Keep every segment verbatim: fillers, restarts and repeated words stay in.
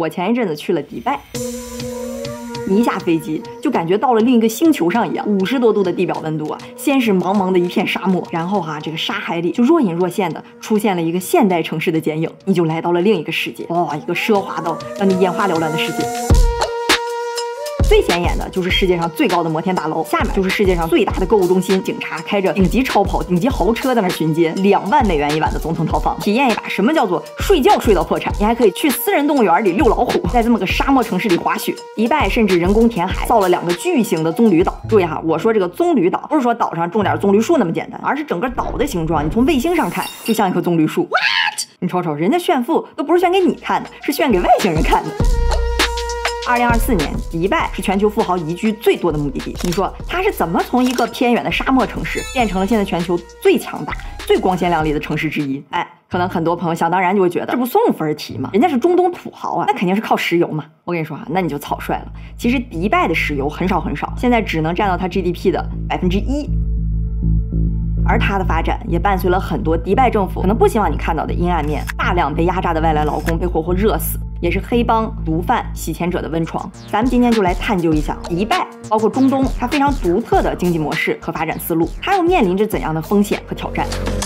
我前一阵子去了迪拜。你一下飞机就感觉到了另一个星球上一样，五十多度的地表温度啊，先是茫茫的一片沙漠，然后哈、啊，这个沙海里就若隐若现的出现了一个现代城市的剪影，你就来到了另一个世界，哇、哦，一个奢华到让你眼花缭乱的世界。最显眼的就是世界上最高的摩天大楼，下面就是世界上最大的购物中心，警察开着顶级超跑、顶级豪车在那巡街，两万美元一晚的总统套房，体验一把什么叫做睡觉睡到破产。你还可以去私人动物园里遛老虎，在这么个沙漠城市里滑雪。迪拜甚至人工填海造了两个巨型的棕榈岛。注意哈，我说这个棕榈岛不是说岛上种点棕榈树那么简单，而是整个岛的形状，你从卫星上看就像一棵棕榈树。What？ 你瞅瞅，人家炫富都不是炫给你看的，是炫给外星人看的。二零二四年，迪拜是全球富豪宜居最多的目的地。你说它是怎么从一个偏远的沙漠城市变成了现在全球最强大、最光鲜亮丽的城市之一？哎，可能很多朋友想当然就会觉得这不送分题吗？人家是中东土豪啊，那肯定是靠石油嘛。我跟你说啊，那你就草率了。其实迪拜的石油很少很少，现在只能占到它 G D P 的百分之一。而它的发展也伴随了很多迪拜政府可能不希望你看到的阴暗面，大量被压榨的外来劳工被活活热死，也是黑帮、毒贩、洗钱者的温床。咱们今天就来探究一下迪拜，包括中东，它非常独特的经济模式和发展思路，它又面临着怎样的风险和挑战？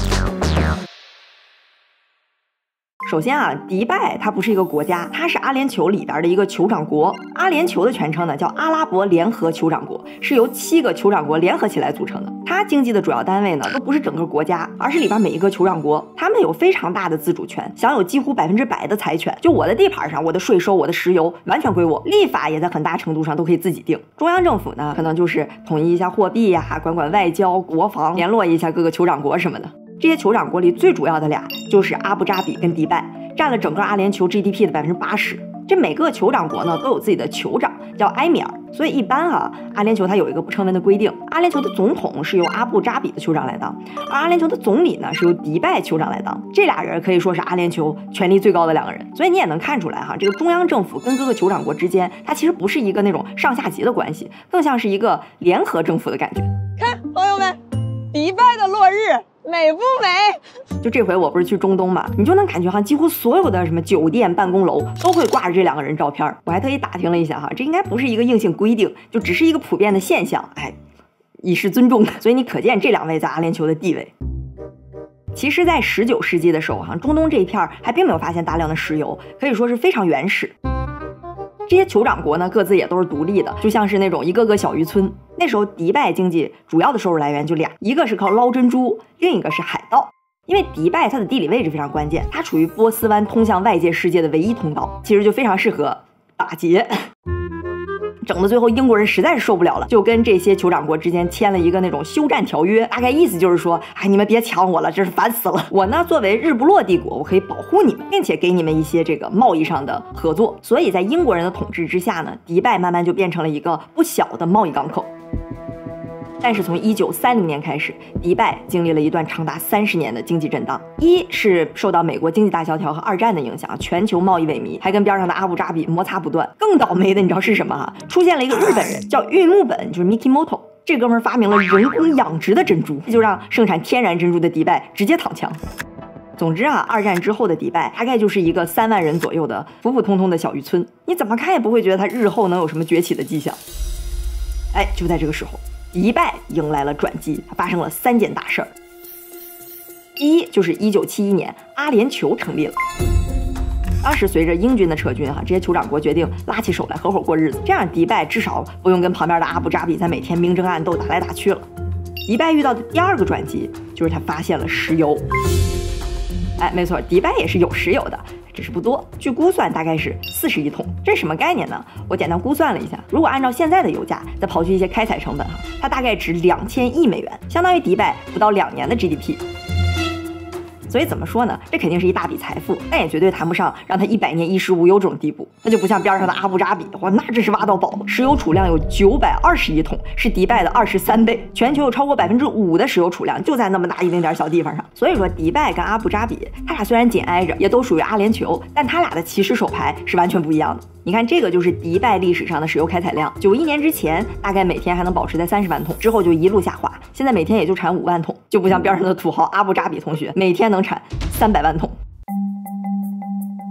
首先啊，迪拜它不是一个国家，它是阿联酋里边的一个酋长国。阿联酋的全称呢叫阿拉伯联合酋长国，是由七个酋长国联合起来组成的。它经济的主要单位呢都不是整个国家，而是里边每一个酋长国，他们有非常大的自主权，享有几乎百分之百的财权。就我的地盘上，我的税收、我的石油完全归我，立法也在很大程度上都可以自己定。中央政府呢，可能就是统一一下货币呀、啊，管管外交、国防，联络一下各个酋长国什么的。这些酋长国里最主要的俩就是阿布扎比跟迪拜，占了整个阿联酋 G D P 的百分之八十。这每个酋长国呢都有自己的酋长，叫埃米尔。所以一般啊，阿联酋它有一个不成文的规定，阿联酋的总统是由阿布扎比的酋长来当，而阿联酋的总理呢是由迪拜酋长来当。这俩人可以说是阿联酋权力最高的两个人。所以你也能看出来哈，这个中央政府跟各个酋长国之间，它其实不是一个那种上下级的关系，更像是一个联合政府的感觉。 看，朋友们，迪拜的落日美不美？ 就这回我不是去中东嘛，你就能感觉哈，几乎所有的什么酒店、办公楼都会挂着这两个人照片。我还特意打听了一下哈，这应该不是一个硬性规定，就只是一个普遍的现象，哎，以示尊重的。所以你可见这两位在阿联酋的地位。其实，在十九世纪的时候哈，中东这一片还并没有发现大量的石油，可以说是非常原始。这些酋长国呢，各自也都是独立的，就像是那种一个个小渔村。那时候迪拜经济主要的收入来源就俩，一个是靠捞珍珠，另一个是海盗。因为迪拜它的地理位置非常关键，它处于波斯湾通向外界世界的唯一通道，其实就非常适合打劫。整的最后英国人实在是受不了了，就跟这些酋长国之间签了一个那种休战条约，大概意思就是说，哎，你们别抢我了，真是烦死了。我呢作为日不落帝国，我可以保护你们，并且给你们一些这个贸易上的合作。所以在英国人的统治之下呢，迪拜慢慢就变成了一个不小的贸易港口。但是从一九三零年开始，迪拜经历了一段长达三十年的经济震荡。一是受到美国经济大萧条和二战的影响，全球贸易萎靡，还跟边上的阿布扎比摩擦不断。更倒霉的你知道是什么哈？出现了一个日本人叫运木本，就是 Mikimoto。这哥们儿发明了人工养殖的珍珠，这就让生产天然珍珠的迪拜直接躺枪。总之啊，二战之后的迪拜大概就是一个三万人左右的普普通通的小渔村，你怎么看也不会觉得它日后能有什么崛起的迹象。哎，就在这个时候，迪拜迎来了转机，它发生了三件大事儿。一就是一九七一年，阿联酋成立了。当时随着英军的撤军哈，这些酋长国决定拉起手来合伙过日子，这样迪拜至少不用跟旁边的阿布扎比在每天明争暗斗打来打去了。迪拜遇到的第二个转机就是他发现了石油。哎，没错，迪拜也是有石油的，只是不多，据估算大概是四十亿桶。这是什么概念呢？我简单估算了一下，如果按照现在的油价，再刨去一些开采成本哈，它大概值两千亿美元，相当于迪拜不到两年的 G D P。所以怎么说呢？这肯定是一大笔财富，但也绝对谈不上让它一百年衣食无忧这种地步。那就不像边上的阿布扎比，哇，那这是挖到宝，石油储量有九百二十亿桶，是迪拜的二十三倍。全球有超过百分之五的石油储量就在那么大一丁点小地方上。所以说，迪拜跟阿布扎比，它俩虽然紧挨着，也都属于阿联酋，但它俩的起始手牌是完全不一样的。你看，这个就是迪拜历史上的石油开采量，九一年之前大概每天还能保持在三十万桶，之后就一路下滑，现在每天也就产五万桶，就不像边上的土豪阿布扎比同学每天能产三百万桶。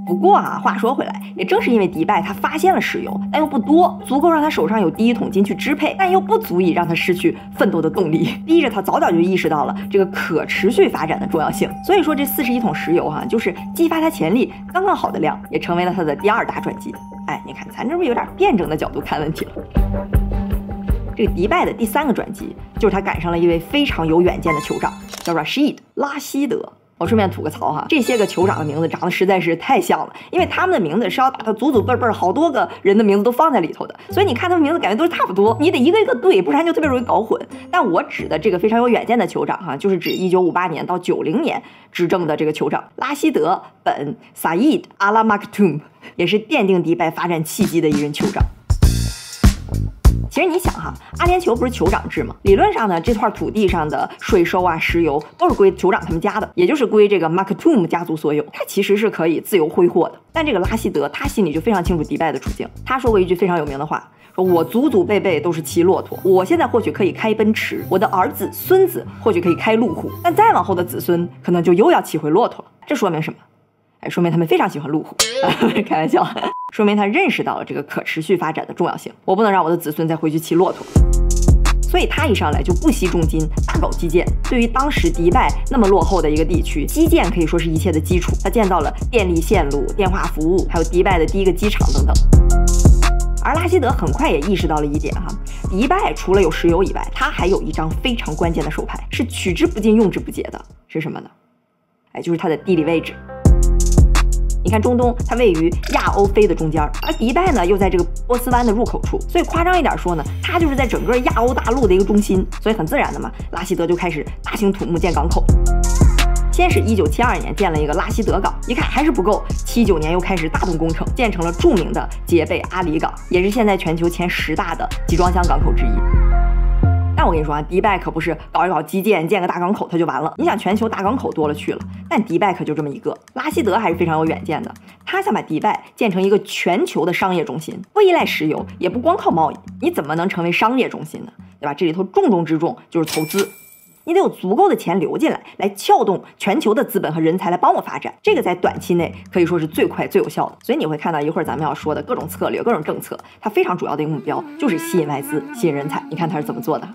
不过啊，话说回来，也正是因为迪拜他发现了石油，但又不多，足够让他手上有第一桶金去支配，但又不足以让他失去奋斗的动力，逼着他早早就意识到了这个可持续发展的重要性。所以说这四十一桶石油哈、啊，就是激发他潜力刚刚好的量，也成为了他的第二大转机。哎，你看咱这不是有点辩证的角度看问题了。这个迪拜的第三个转机，就是他赶上了一位非常有远见的酋长，叫 Rashid 拉希德。我顺便吐个槽哈，这些个酋长的名字长得实在是太像了，因为他们的名字是要把他祖祖辈辈好多个人的名字都放在里头的，所以你看他们名字感觉都是差不多，你得一个一个对，不然就特别容易搞混。但我指的这个非常有远见的酋长哈，就是指一九五八年到九零年执政的这个酋长拉希德本萨伊德阿拉马克图姆，也是奠定迪拜发展契机的一任酋长。其实你想哈，阿联酋不是酋长制吗？理论上呢，这块土地上的税收啊、石油都是归酋长他们家的，也就是归这个马克图姆家族所有，他其实是可以自由挥霍的。但这个拉希德他心里就非常清楚迪拜的处境，他说过一句非常有名的话，说我祖祖辈辈都是骑骆驼，我现在或许可以开奔驰，我的儿子、孙子或许可以开路虎，但再往后的子孙可能就又要骑回骆驼了。这说明什么？哎，说明他们非常喜欢路虎，开玩笑。说明他认识到了这个可持续发展的重要性，我不能让我的子孙再回去骑骆驼。所以他一上来就不惜重金大搞基建。对于当时迪拜那么落后的一个地区，基建可以说是一切的基础。他建造了电力线路、电话服务，还有迪拜的第一个机场等等。而拉希德很快也意识到了一点哈，迪拜除了有石油以外，它还有一张非常关键的手牌，是取之不尽用之不竭的，是什么呢？哎，就是它的地理位置。你看中东，它位于亚欧非的中间，而迪拜呢又在这个波斯湾的入口处，所以夸张一点说呢，它就是在整个亚欧大陆的一个中心，所以很自然的嘛，拉希德就开始大兴土木建港口。先是一九七二年建了一个拉希德港，一看还是不够，七九年又开始大动工程，建成了著名的杰贝阿里港，也是现在全球前十大的集装箱港口之一。但我跟你说啊，迪拜可不是搞一搞基建建个大港口它就完了。你想全球大港口多了去了，但迪拜可就这么一个。拉希德还是非常有远见的，他想把迪拜建成一个全球的商业中心，不依赖石油，也不光靠贸易，你怎么能成为商业中心呢？对吧？这里头重中之重就是投资。你得有足够的钱流进来，来撬动全球的资本和人才来帮我发展，这个在短期内可以说是最快最有效的。所以你会看到一会儿咱们要说的各种策略、各种政策，它非常主要的一个目标就是吸引外资、吸引人才。你看它是怎么做的？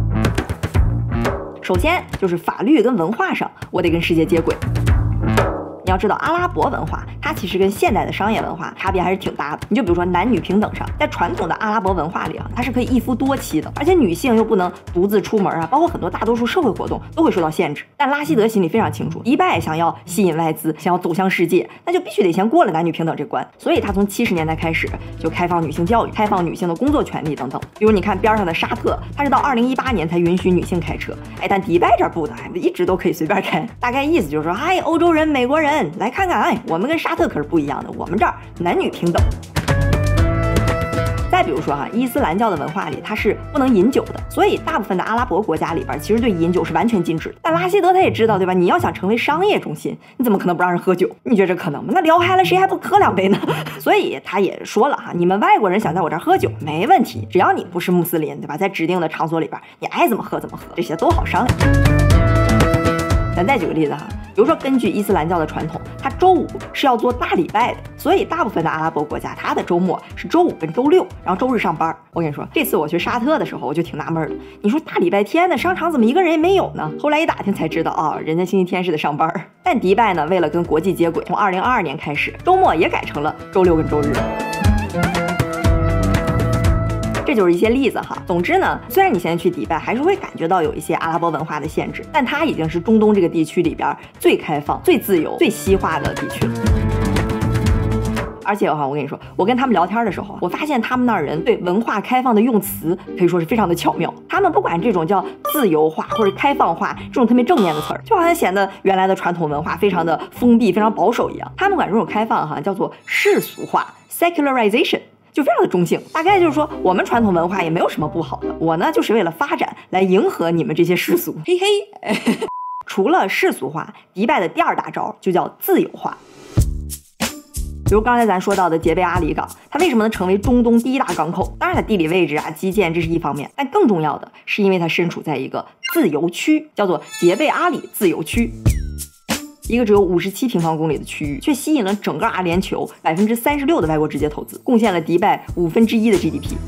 首先就是法律跟文化上，我得跟世界接轨。你要知道，阿拉伯文化它其实跟现代的商业文化差别还是挺大的。你就比如说男女平等上，在传统的阿拉伯文化里啊，它是可以一夫多妻的，而且女性又不能独自出门啊，包括很多大多数社会活动都会受到限制。但拉希德心里非常清楚，迪拜想要吸引外资，想要走向世界，那就必须得先过了男女平等这关。所以他从七十年代开始就开放女性教育，开放女性的工作权利等等。比如你看边上的沙特，它是到二零一八年才允许女性开车，哎，但迪拜这儿不的，一直都可以随便开。大概意思就是说，哎，欧洲人、美国人来看看，哎，我们跟沙特可是不一样的，我们这儿男女平等。再比如说哈，伊斯兰教的文化里它是不能饮酒的，所以大部分的阿拉伯国家里边其实对饮酒是完全禁止的。但拉希德他也知道，对吧？你要想成为商业中心，你怎么可能不让人喝酒？你觉得这可能吗？那聊嗨了，谁还不喝两杯呢？所以他也说了哈，你们外国人想在我这儿喝酒没问题，只要你不是穆斯林，对吧？在指定的场所里边，你爱怎么喝怎么喝，这些都好商量。咱再举个例子哈，比如说根据伊斯兰教的传统，它周五是要做大礼拜的，所以大部分的阿拉伯国家，它的周末是周五跟周六，然后周日上班。我跟你说，这次我去沙特的时候，我就挺纳闷的，你说大礼拜天的商场怎么一个人也没有呢？后来一打听才知道，哦，人家星期天是得上班。但迪拜呢，为了跟国际接轨，从二零二二年开始，周末也改成了周六跟周日。这就是一些例子哈。总之呢，虽然你现在去迪拜还是会感觉到有一些阿拉伯文化的限制，但它已经是中东这个地区里边最开放、最自由、最西化的地区了。而且哈，我跟你说，我跟他们聊天的时候，我发现他们那儿人对文化开放的用词可以说是非常的巧妙。他们不管这种叫自由化或者开放化这种特别正面的词儿，就好像显得原来的传统文化非常的封闭、非常保守一样。他们管这种开放哈叫做世俗化 （secularization）。就非常的中性，大概就是说我们传统文化也没有什么不好的，我呢就是为了发展来迎合你们这些世俗，嘿嘿。除了世俗化，迪拜的第二大招就叫自由化。比如刚才咱说到的杰贝阿里港，它为什么能成为中东第一大港口？当然它地理位置啊、基建这是一方面，但更重要的是因为它身处在一个自由区，叫做杰贝阿里自由区。 一个只有五十七平方公里的区域，却吸引了整个阿联酋百分之三十六的外国直接投资，贡献了迪拜五分之一的 G D P。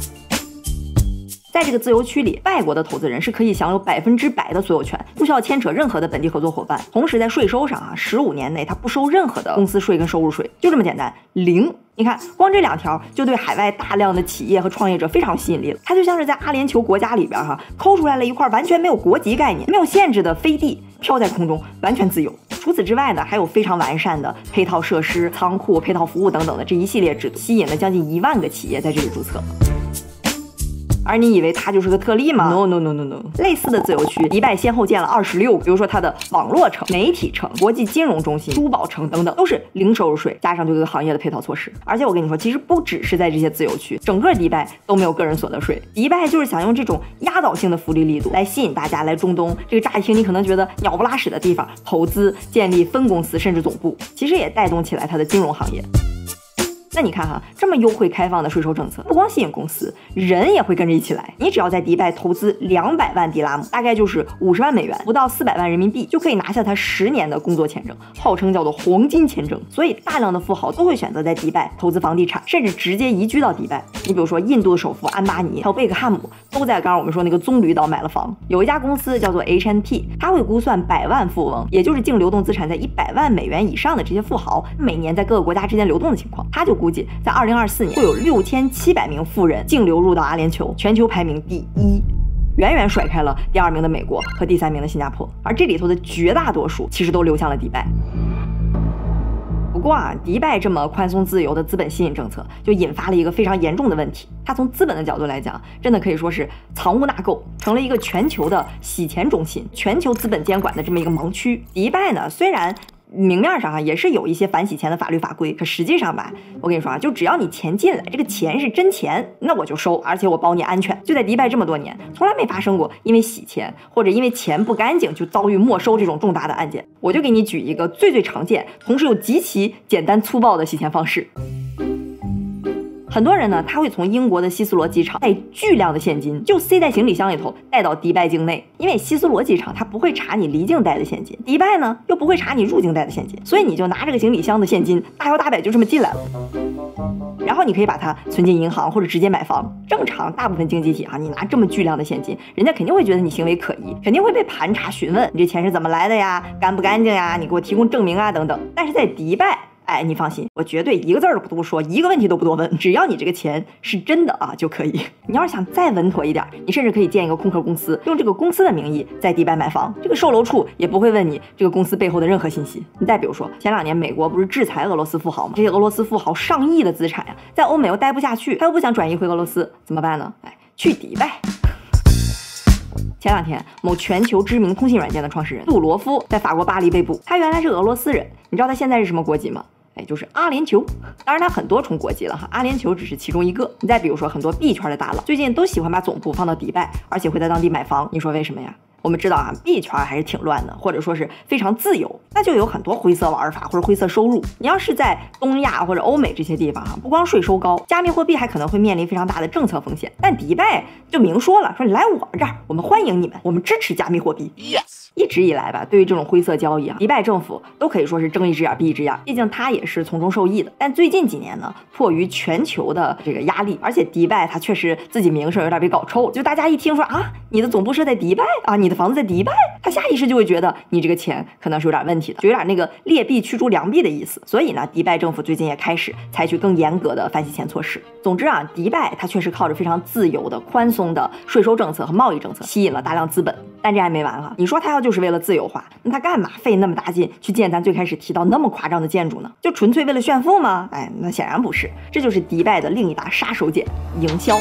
在这个自由区里，外国的投资人是可以享有百分之百的所有权，不需要牵扯任何的本地合作伙伴。同时在税收上啊，十五年内它不收任何的公司税跟收入税，就这么简单，零。你看，光这两条就对海外大量的企业和创业者非常有吸引力了。它就像是在阿联酋国家里边哈、啊，抠出来了一块完全没有国籍概念、没有限制的飞地，飘在空中，完全自由。除此之外呢，还有非常完善的配套设施、仓库、配套服务等等的这一系列制度，吸引了将近一万个企业在这里注册。而你以为它就是个特例吗 ？No No No No No。类似的自由区，迪拜先后建了二十六个，比如说它的网络城、媒体城、国际金融中心、珠宝城等等，都是零收入税，加上对这个行业的配套措施。而且我跟你说，其实不只是在这些自由区，整个迪拜都没有个人所得税。迪拜就是想用这种压倒性的福利力度来吸引大家来中东这个乍一听你可能觉得鸟不拉屎的地方投资、建立分公司甚至总部，其实也带动起来它的金融行业。那你看哈，这么优惠开放的税收政策，不光吸引公司，人也会跟着一起来。你只要在迪拜投资两百万迪拉姆，大概就是五十万美元，不到四百万人民币，就可以拿下他十年的工作签证，号称叫做黄金签证。所以大量的富豪都会选择在迪拜投资房地产，甚至直接移居到迪拜。你比如说印度的首富安巴尼，还有贝克汉姆，都在刚刚我们说那个棕榈岛买了房。有一家公司叫做 H and P， 它会估算百万富翁，也就是净流动资产在一百万美元以上的这些富豪，每年在各个国家之间流动的情况，他就估计在二零二四年会有六千七百名富人净流入到阿联酋，全球排名第一，远远甩开了第二名的美国和第三名的新加坡。而这里头的绝大多数其实都流向了迪拜。不过啊，迪拜这么宽松自由的资本吸引政策，就引发了一个非常严重的问题。它从资本的角度来讲，真的可以说是藏污纳垢，成了一个全球的洗钱中心、全球资本监管的这么一个盲区。迪拜呢，虽然明面上啊也是有一些反洗钱的法律法规，可实际上吧，我跟你说啊，就只要你钱进来，这个钱是真钱，那我就收，而且我保你安全。就在迪拜这么多年，从来没发生过因为洗钱或者因为钱不干净就遭遇没收这种重大的案件。我就给你举一个最最常见，同时又极其简单粗暴的洗钱方式。很多人呢，他会从英国的希斯罗机场带巨量的现金，就塞在行李箱里头带到迪拜境内。因为希斯罗机场它不会查你离境带的现金，迪拜呢又不会查你入境带的现金，所以你就拿这个行李箱的现金大摇大摆就这么进来了。然后你可以把它存进银行或者直接买房。正常大部分经济体啊，你拿这么巨量的现金，人家肯定会觉得你行为可疑，肯定会被盘查询问你这钱是怎么来的呀，干不干净呀，你给我提供证明啊等等。但是在迪拜，哎，你放心，我绝对一个字儿都不多说，一个问题都不多问，只要你这个钱是真的啊就可以。你要是想再稳妥一点，你甚至可以建一个空壳公司，用这个公司的名义在迪拜买房，这个售楼处也不会问你这个公司背后的任何信息。你再比如说，前两年美国不是制裁俄罗斯富豪吗？这些俄罗斯富豪上亿的资产呀，在欧美又待不下去，他又不想转移回俄罗斯，怎么办呢？哎，去迪拜。前两天，某全球知名通信软件的创始人杜罗夫在法国巴黎被捕，他原来是俄罗斯人，你知道他现在是什么国籍吗？哎，就是阿联酋。当然他很多重国籍了哈，阿联酋只是其中一个。你再比如说，很多币圈的大佬最近都喜欢把总部放到迪拜，而且会在当地买房，你说为什么呀？我们知道啊，币圈还是挺乱的，或者说是非常自由，那就有很多灰色玩法或者灰色收入。你要是在东亚或者欧美这些地方哈，不光税收高，加密货币还可能会面临非常大的政策风险。但迪拜就明说了，说你来我们这儿，我们欢迎你们，我们支持加密货币。Yes。一直以来吧，对于这种灰色交易啊，迪拜政府都可以说是睁一只眼闭一只眼，毕竟它也是从中受益的。但最近几年呢，迫于全球的这个压力，而且迪拜它确实自己名声有点被搞臭，就大家一听说啊，你的总部设在迪拜啊，你的房子在迪拜，他下意识就会觉得你这个钱可能是有点问题的，就有点那个劣币驱逐良币的意思。所以呢，迪拜政府最近也开始采取更严格的反洗钱措施。总之啊，迪拜它确实靠着非常自由的、宽松的税收政策和贸易政策，吸引了大量资本。但这还没完啊！你说他要就是为了自由化，那他干嘛费那么大劲去建咱最开始提到那么夸张的建筑呢？就纯粹为了炫富吗？哎，那显然不是。这就是迪拜的另一把杀手锏——营销。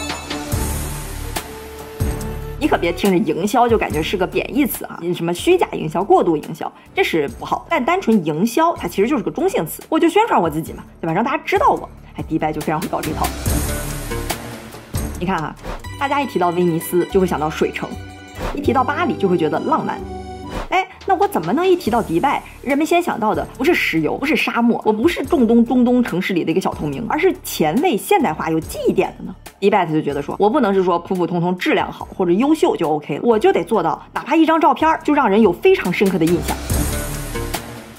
你可别听着营销就感觉是个贬义词啊，什么虚假营销、过度营销，这是不好。但单纯营销，它其实就是个中性词，我就宣传我自己嘛，对吧？让大家知道我。哎，迪拜就非常会搞这套。你看啊，大家一提到威尼斯就会想到水城。一提到巴黎就会觉得浪漫，哎，那我怎么能一提到迪拜，人们先想到的不是石油，不是沙漠，我不是中东中东城市里的一个小透明，而是前卫、现代化、有记忆点的呢？迪拜他就觉得说，我不能是说普普通通质量好或者优秀就 OK 了，我就得做到哪怕一张照片就让人有非常深刻的印象。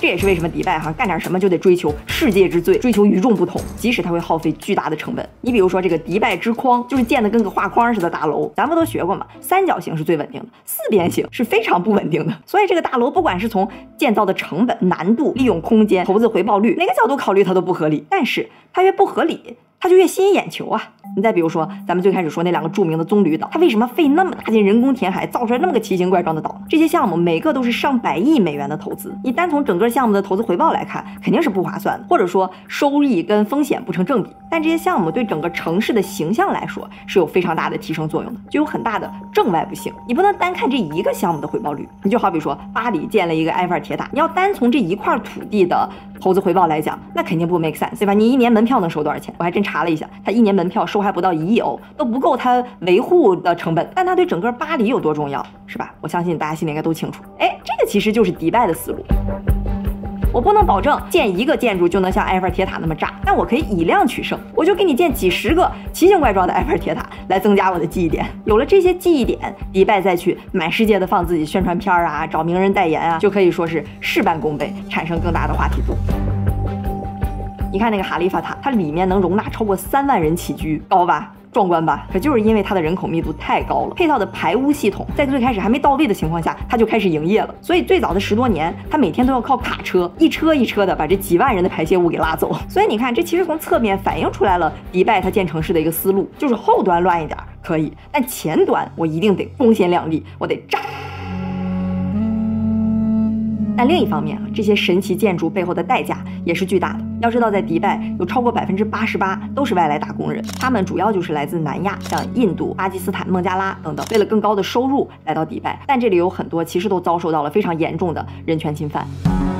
这也是为什么迪拜哈干点什么就得追求世界之最，追求与众不同，即使它会耗费巨大的成本。你比如说这个迪拜之框，就是建的跟个画框似的大楼，咱们都学过嘛，三角形是最稳定的，四边形是非常不稳定的。所以这个大楼不管是从建造的成本、难度、利用空间、投资回报率哪个角度考虑，它都不合理。但是它越不合理，它就越吸引眼球啊！你再比如说，咱们最开始说那两个著名的棕榈岛，它为什么费那么大劲人工填海，造出来那么个奇形怪状的岛？这些项目每个都是上百亿美元的投资，你单从整个项目的投资回报来看，肯定是不划算的，或者说收益跟风险不成正比。但这些项目对整个城市的形象来说是有非常大的提升作用的，就有很大的正外部性。你不能单看这一个项目的回报率，你就好比说巴黎建了一个埃菲尔铁塔，你要单从这一块土地的投资回报来讲，那肯定不 make sense， 对吧？你一年门票能收多少钱？我还真查了一下，它一年门票收还不到一亿欧，都不够它维护的成本。但它对整个巴黎有多重要，是吧？我相信大家心里应该都清楚。哎，这个其实就是迪拜的思路。我不能保证建一个建筑就能像埃菲尔铁塔那么炸，但我可以以量取胜，我就给你建几十个奇形怪状的埃菲尔铁塔来增加我的记忆点。有了这些记忆点，迪拜再去满世界的放自己宣传片啊，找名人代言啊，就可以说是事半功倍，产生更大的话题度。你看那个哈利法塔，它里面能容纳超过三万人起居，高吧？壮观吧？可就是因为它的人口密度太高了，配套的排污系统在最开始还没到位的情况下，它就开始营业了。所以最早的十多年，它每天都要靠卡车一车一车的把这几万人的排泄物给拉走。所以你看，这其实从侧面反映出来了迪拜它建城市的一个思路，就是后端乱一点可以，但前端我一定得光鲜亮丽，我得炸。但另一方面啊，这些神奇建筑背后的代价也是巨大的。要知道，在迪拜有超过百分之八十八都是外来打工人，他们主要就是来自南亚，像印度、巴基斯坦、孟加拉等等，为了更高的收入来到迪拜，但这里有很多其实都遭受到了非常严重的人权侵犯。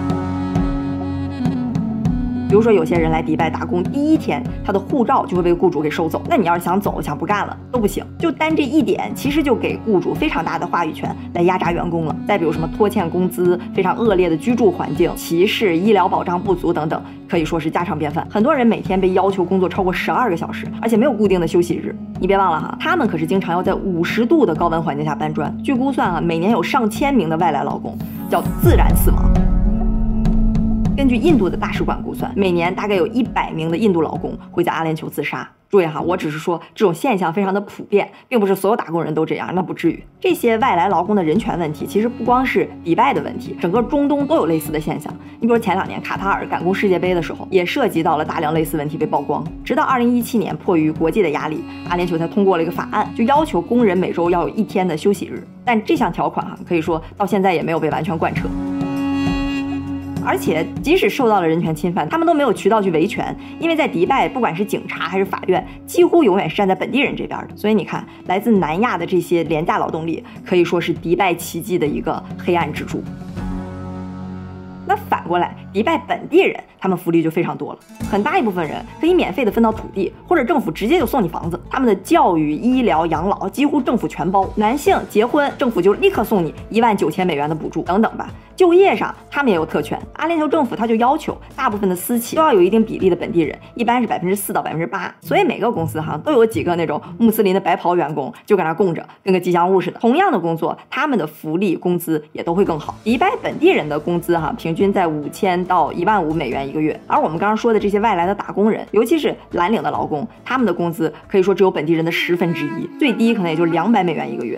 比如说，有些人来迪拜打工，第一天他的护照就会被雇主给收走。那你要是想走、想不干了都不行。就单这一点，其实就给雇主非常大的话语权来压榨员工了。再比如什么拖欠工资、非常恶劣的居住环境、歧视、医疗保障不足等等，可以说是家常便饭。很多人每天被要求工作超过十二个小时，而且没有固定的休息日。你别忘了哈，他们可是经常要在五十度的高温环境下搬砖。据估算啊，每年有上千名的外来劳工叫自然死亡。根据印度的大使馆估算，每年大概有一百名的印度劳工会在阿联酋自杀。注意哈，我只是说这种现象非常的普遍，并不是所有打工人都这样，那不至于。这些外来劳工的人权问题，其实不光是迪拜的问题，整个中东都有类似的现象。你比如前两年卡塔尔赶工世界杯的时候，也涉及到了大量类似问题被曝光。直到二零一七年，迫于国际的压力，阿联酋才通过了一个法案，就要求工人每周要有一天的休息日。但这项条款哈，可以说到现在也没有被完全贯彻。而且，即使受到了人权侵犯，他们都没有渠道去维权，因为在迪拜，不管是警察还是法院，几乎永远是站在本地人这边的。所以你看，来自南亚的这些廉价劳动力，可以说是迪拜奇迹的一个黑暗支柱。那反过来，迪拜本地人他们福利就非常多了，很大一部分人可以免费的分到土地，或者政府直接就送你房子。他们的教育、医疗、养老几乎政府全包，男性结婚政府就立刻送你一万九千美元的补助等等吧。就业上他们也有特权，阿联酋政府他就要求大部分的私企都要有一定比例的本地人，一般是百分之四到百分之八，所以每个公司哈都有几个那种穆斯林的白袍员工就搁那供着，跟个吉祥物似的。同样的工作，他们的福利工资也都会更好。迪拜本地人的工资哈平均在五千到一万五美元一个月，而我们刚刚说的这些外来的打工人，尤其是蓝领的劳工，他们的工资可以说只有本地人的十分之一，最低可能也就两百美元一个月。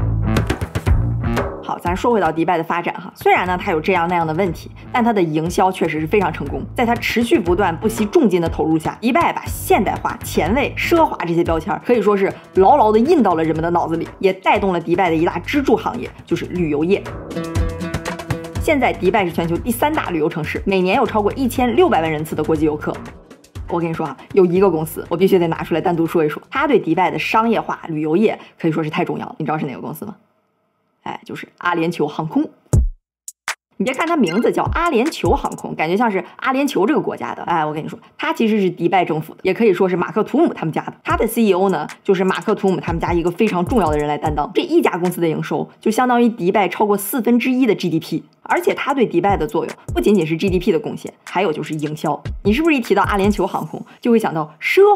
好，咱说回到迪拜的发展哈，虽然呢它有这样那样的问题，但它的营销确实是非常成功。在它持续不断、不惜重金的投入下，迪拜把现代化、前卫、奢华这些标签可以说是牢牢的印到了人们的脑子里，也带动了迪拜的一大支柱行业，就是旅游业。现在迪拜是全球第三大旅游城市，每年有超过一千六百万人次的国际游客。我跟你说啊，有一个公司我必须得拿出来单独说一说，它对迪拜的商业化旅游业可以说是太重要了。你知道是哪个公司吗？哎，就是阿联酋航空。你别看它名字叫阿联酋航空，感觉像是阿联酋这个国家的。哎，我跟你说，它其实是迪拜政府的，也可以说是马克图姆他们家的。它的 C E O 呢，就是马克图姆他们家一个非常重要的人来担当。这一家公司的营收就相当于迪拜超过四分之一的 G D P， 而且它对迪拜的作用不仅仅是 G D P 的贡献，还有就是营销。你是不是一提到阿联酋航空就会想到奢华？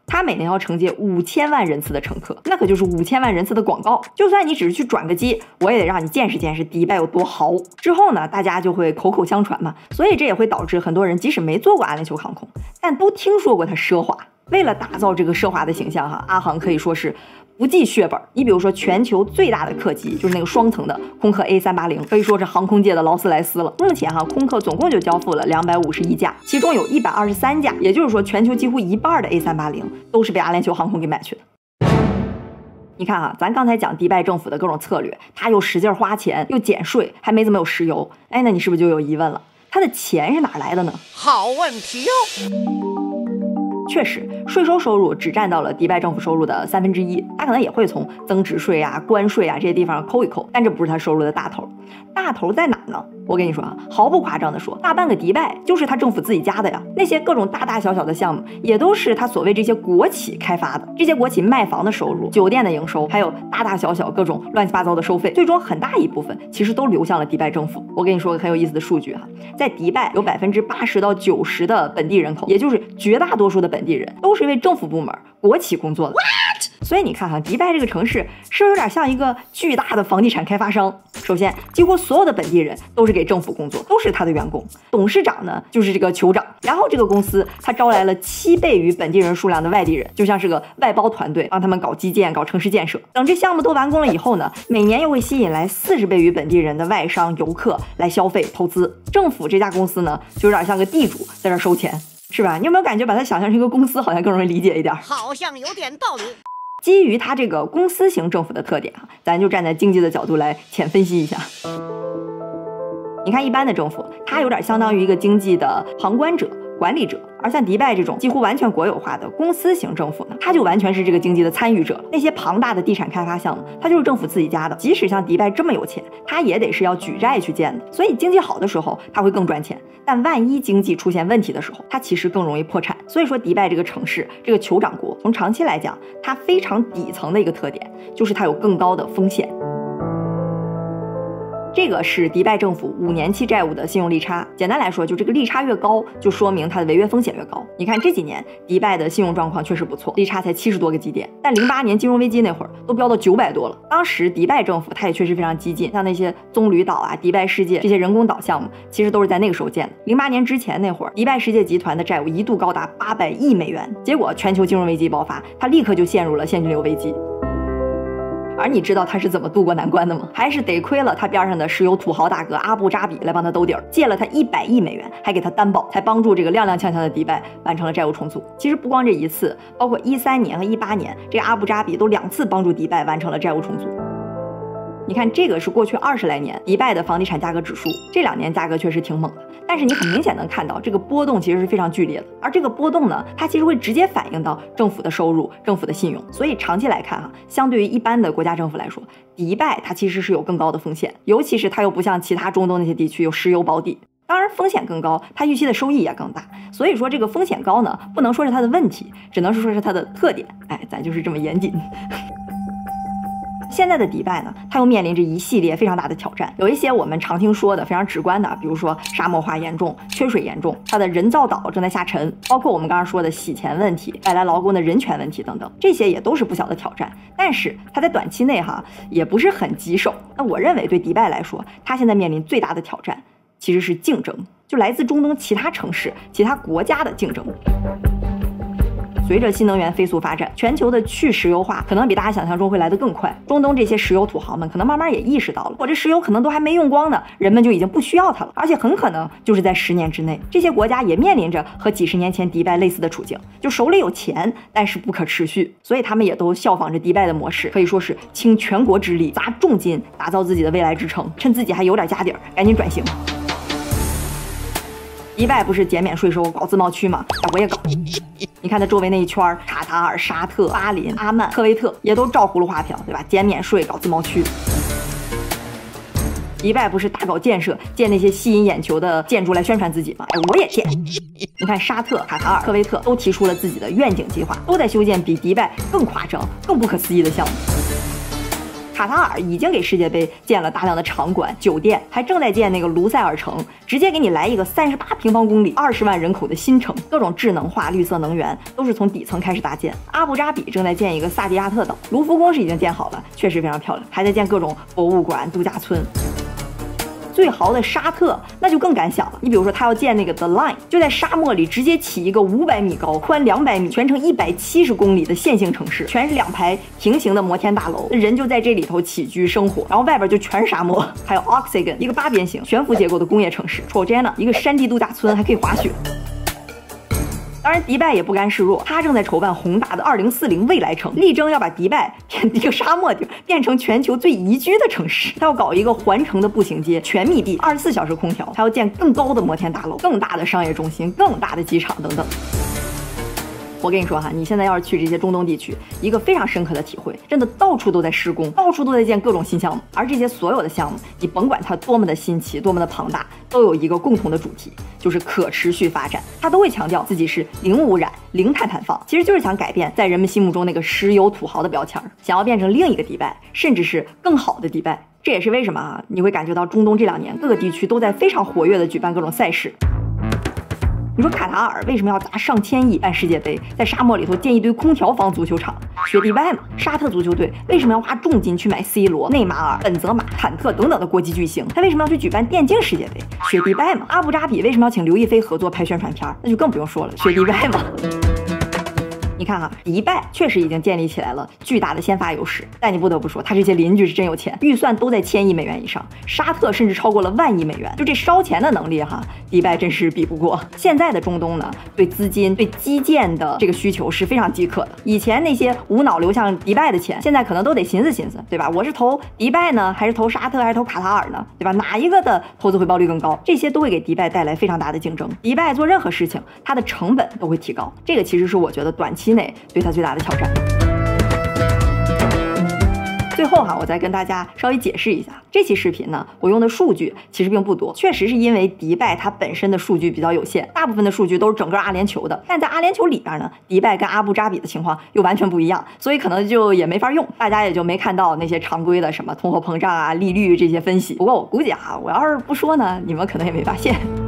它每年要承接五千万人次的乘客，那可就是五千万人次的广告。就算你只是去转个机，我也得让你见识见识迪拜有多豪。之后呢，大家就会口口相传嘛，所以这也会导致很多人即使没坐过阿联酋航空，但都听说过它奢华。为了打造这个奢华的形象哈，阿航可以说是不计血本。你比如说，全球最大的客机就是那个双层的空客 A 三八零，可以说是航空界的劳斯莱斯了。目前哈，空客总共就交付了两百五十一架，其中有一百二十三架，也就是说全球几乎一半的 A 三八零都是被阿联酋航空给买去的。你看哈，咱刚才讲迪拜政府的各种策略，他又使劲花钱，又减税，还没怎么有石油。哎，那你是不是就有疑问了？他的钱是哪来的呢？ 好问题哟。 确实，税收收入只占到了迪拜政府收入的三分之一，他可能也会从增值税啊、关税啊这些地方抠一抠，但这不是他收入的大头。大头在哪呢？我跟你说啊，毫不夸张的说，大半个迪拜就是他政府自己家的呀。那些各种大大小小的项目，也都是他所谓这些国企开发的。这些国企卖房的收入、酒店的营收，还有大大小小各种乱七八糟的收费，最终很大一部分其实都流向了迪拜政府。我跟你说个很有意思的数据哈，在迪拜有百分之八十到九十的本地人口，也就是绝大多数的本地人，都是为政府部门、国企工作的。所以你看哈，迪拜这个城市是不是有点像一个巨大的房地产开发商？首先，几乎所有的本地人都是给政府工作，都是他的员工。董事长呢，就是这个酋长。然后这个公司他招来了七倍于本地人数量的外地人，就像是个外包团队，帮他们搞基建、搞城市建设。等这项目都完工了以后呢，每年又会吸引来四十倍于本地人的外商、游客来消费、投资。政府这家公司呢，就有点像个地主在这收钱，是吧？你有没有感觉把它想象成一个公司，好像更容易理解一点？ 好像有点道理。 基于它这个公司型政府的特点啊，咱就站在经济的角度来浅分析一下。你看，一般的政府，它有点相当于一个经济的旁观者、管理者，而像迪拜这种几乎完全国有化的公司型政府呢，它就完全是这个经济的参与者。那些庞大的地产开发项目，它就是政府自己家的。即使像迪拜这么有钱，它也得是要举债去建的。所以经济好的时候，它会更赚钱。但万一经济出现问题的时候，它其实更容易破产。所以说，迪拜这个城市，这个酋长国，从长期来讲，它非常底层的一个特点，就是它有更高的风险。这个是迪拜政府五年期债务的信用利差。简单来说，就这个利差越高，就说明它的违约风险越高。你看这几年迪拜的信用状况确实不错，利差才七十多个基点，但零八年金融危机那会儿都飙到九百多了。当时迪拜政府它也确实非常激进，像那些棕榈岛啊、迪拜世界这些人工岛项目，其实都是在那个时候建的。零八年之前那会儿，迪拜世界集团的债务一度高达八百亿美元，结果全球金融危机爆发，它立刻就陷入了现金流危机。而你知道他是怎么渡过难关的吗？还是得亏了他边上的石油土豪大哥阿布扎比来帮他兜底儿，借了他一百亿美元，还给他担保，才帮助这个踉踉跄跄的迪拜完成了债务重组。其实不光这一次，包括一三年和一八年，这个阿布扎比都两次帮助迪拜完成了债务重组。你看，这个是过去二十来年迪拜的房地产价格指数，这两年价格确实挺猛的，但是你很明显能看到这个波动其实是非常剧烈的。而这个波动呢，它其实会直接反映到政府的收入、政府的信用。所以长期来看哈，相对于一般的国家政府来说，迪拜它其实是有更高的风险，尤其是它又不像其他中东那些地区有石油保底。当然风险更高，它预期的收益也更大。所以说这个风险高呢，不能说是它的问题，只能说是它的特点。哎，咱就是这么严谨。现在的迪拜呢，它又面临着一系列非常大的挑战，有一些我们常听说的非常直观的，比如说沙漠化严重、缺水严重，它的人造岛正在下沉，包括我们刚刚说的洗钱问题、外来劳工的人权问题等等，这些也都是不小的挑战。但是它在短期内哈也不是很棘手。那我认为对迪拜来说，它现在面临最大的挑战其实是竞争，就来自中东其他城市、其他国家的竞争。随着新能源飞速发展，全球的去石油化可能比大家想象中会来得更快。中东这些石油土豪们可能慢慢也意识到了，我这石油可能都还没用光呢，人们就已经不需要它了，而且很可能就是在十年之内，这些国家也面临着和几十年前迪拜类似的处境，就手里有钱，但是不可持续，所以他们也都效仿着迪拜的模式，可以说是倾全国之力，砸重金打造自己的未来之城，趁自己还有点家底儿，赶紧转型。迪拜不是减免税收搞自贸区吗？那我也搞。你看它周围那一圈，卡塔尔、沙特、巴林、阿曼、科威特也都照葫芦画瓢，对吧？减免税搞自贸区。迪拜不是大搞建设，建那些吸引眼球的建筑来宣传自己吗？哎，我也建。你看沙特、卡塔尔、科威特都提出了自己的愿景计划，都在修建比迪拜更夸张、更不可思议的项目。 卡塔尔已经给世界杯建了大量的场馆、酒店，还正在建那个卢塞尔城，直接给你来一个三十八平方公里、二十万人口的新城，各种智能化、绿色能源都是从底层开始搭建。阿布扎比正在建一个萨迪亚特岛，卢浮宫是已经建好了，确实非常漂亮，还在建各种博物馆、度假村。最豪的沙特那就更敢想了，你比如说他要建那个 The Line， 就在沙漠里直接起一个五百米高、宽两百米、全程一百七十公里的线性城市，全是两排平行的摩天大楼，人就在这里头起居生活，然后外边就全是沙漠。还有 Oxygen， 一个八边形悬浮结构的工业城市 ，Trojana， 一个山地度假村，还可以滑雪。当然，迪拜也不甘示弱，他正在筹办宏大的二零四零未来城，力争要把迪拜一个沙漠地变成全球最宜居的城市。他要搞一个环城的步行街，全密闭，二十四小时空调，还要建更高的摩天大楼、更大的商业中心、更大的机场等等。我跟你说哈，你现在要是去这些中东地区，一个非常深刻的体会，真的到处都在施工，到处都在建各种新项目，而这些所有的项目，你甭管它多么的新奇，多么的庞大，都有一个共同的主题，就是可持续发展。它都会强调自己是零污染、零碳排放，其实就是想改变在人们心目中那个石油土豪的标签，想要变成另一个迪拜，甚至是更好的迪拜。这也是为什么啊，你会感觉到中东这两年各个地区都在非常活跃的举办各种赛事。你说卡塔尔为什么要砸上千亿办世界杯，在沙漠里头建一堆空调房足球场？学迪拜嘛。沙特足球队为什么要花重金去买 C 罗、内马尔、本泽马、坎特等等的国际巨星？他为什么要去举办电竞世界杯？学迪拜嘛。阿布扎比为什么要请刘亦菲合作拍宣传片？那就更不用说了，学迪拜嘛。你看哈，迪拜确实已经建立起来了巨大的先发优势，但你不得不说，他这些邻居是真有钱，预算都在千亿美元以上，沙特甚至超过了万亿美元，就这烧钱的能力哈，迪拜真是比不过。现在的中东呢，对资金、对基建的这个需求是非常饥渴的。以前那些无脑流向迪拜的钱，现在可能都得寻思寻思，对吧？我是投迪拜呢，还是投沙特，还是投卡塔尔呢？对吧？哪一个的投资回报率更高？这些都会给迪拜带来非常大的竞争。迪拜做任何事情，它的成本都会提高，这个其实是我觉得短期内对他最大的挑战。最后哈，我再跟大家稍微解释一下，这期视频呢，我用的数据其实并不多，确实是因为迪拜它本身的数据比较有限，大部分的数据都是整个阿联酋的，但在阿联酋里边呢，迪拜跟阿布扎比的情况又完全不一样，所以可能就也没法用，大家也就没看到那些常规的什么通货膨胀啊、利率这些分析。不过我估计哈，我要是不说呢，你们可能也没发现。